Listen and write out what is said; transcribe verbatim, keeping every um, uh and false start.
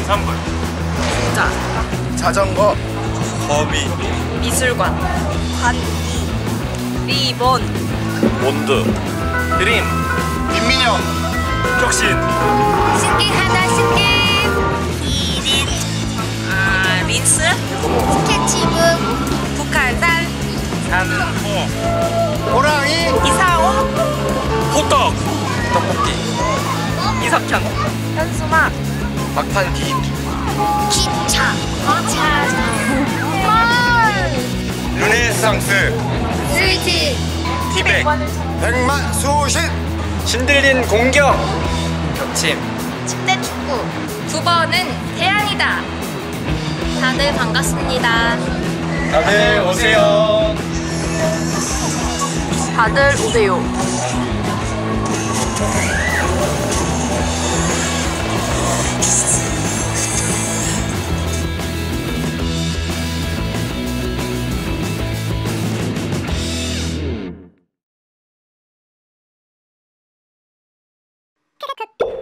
농산물. 자, 자전거. 거미. 미술관. 관이. 리본. 몬드. 드림. 민민형. 혁신. 신기 하나 신기. 기린. 아, 린스. 스케치북. 북한산. 산호. 호랑이. 이사오. 호떡. 떡볶이. 이석현. 현수막. 막판기. 기차. 차. 헐. 르네상스. 스위트. 티백. 백만수신. 신들린 공격. 겹침. 십 대 축구. 구 번은 태양이다. 다들 반갑습니다. 다들 오세요. 다들 오세요. 크크크.